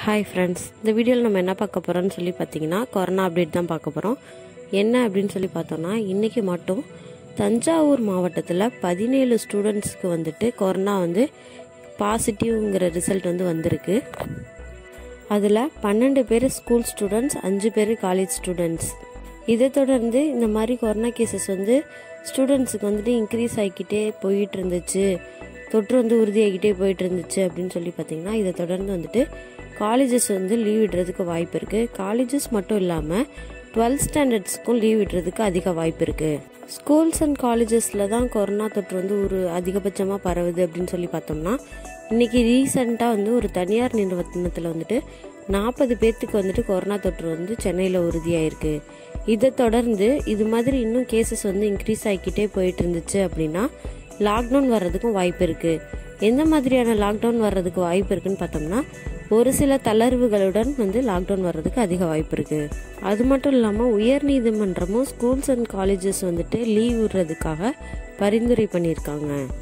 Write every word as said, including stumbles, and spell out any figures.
Hi friends, இந்த வீடியோவில் நம்ம என்ன பார்க்க போகிறோம்னு சொல்லி பார்த்தீங்கன்னா கொரோனா அப்டேட் தான் பார்க்க போகிறோம். என்ன அப்படின்னு சொல்லி பார்த்தோம்னா, இன்றைக்கி மட்டும் தஞ்சாவூர் மாவட்டத்தில் பதினேழு ஸ்டூடெண்ட்ஸ்க்கு வந்துட்டு கொரோனா வந்து பாசிட்டிவ்ங்கிற ரிசல்ட் வந்து வந்திருக்கு. அதில் பன்னெண்டு பேர் ஸ்கூல் ஸ்டூடெண்ட்ஸ், அஞ்சு பேர் காலேஜ் ஸ்டூடெண்ட்ஸ். இதை தொடர்ந்து இந்த மாதிரி கொரோனா கேசஸ் வந்து ஸ்டூடெண்ட்ஸுக்கு வந்துட்டு இன்க்ரீஸ் ஆகிக்கிட்டே போயிட்டு இருந்துச்சு, தொற்று வந்து உறுதியாகிட்டே போயிட்டு இருந்துச்சு அப்படின்னு சொல்லி பார்த்தீங்கன்னா, இதை தொடர்ந்து வந்துட்டு காலேஜஸ் வந்து லீவ் விடுறதுக்கு வாய்ப்பு இருக்குது. காலேஜஸ் மட்டும் இல்லாமல் டுவெல்த் ஸ்டாண்டர்ட்ஸ்க்கும் லீவ் விடுறதுக்கு அதிக வாய்ப்பு இருக்குது. ஸ்கூல்ஸ் அண்ட் காலேஜஸில் தான் கொரோனா தொற்று வந்து ஒரு அதிகபட்சமாக பரவுது அப்படின்னு சொல்லி பார்த்தோம்னா, இன்றைக்கி ரீசெண்டாக வந்து ஒரு தனியார் நிறுவனத்தில் வந்துட்டு நாற்பது பேர்த்துக்கு வந்துட்டு கொரோனா தொற்று வந்து சென்னையில் உறுதியாயிருக்கு. இதை தொடர்ந்து இது மாதிரி இன்னும் கேசஸ் வந்து இன்க்ரீஸ் ஆகிக்கிட்டே போயிட்டு இருந்துச்சு அப்படின்னா லாக்டவுன் வர்றதுக்கும் வாய்ப்பு இருக்குது. எந்த மாதிரியான லாக்டவுன் வர்றதுக்கு வாய்ப்பு இருக்குன்னு பார்த்தோம்னா, ஒரு சில தளர்வுகளுடன் வந்து லாக்டவுன் வர்றதுக்கு அதிக வாய்ப்பு இருக்குது. அது மட்டும் இல்லாமல் உயர் நீதிமன்றமும் ஸ்கூல்ஸ் அண்ட் காலேஜஸ் வந்துட்டு லீவ் விடுறதுக்காக பரிந்துரை பண்ணியிருக்காங்க.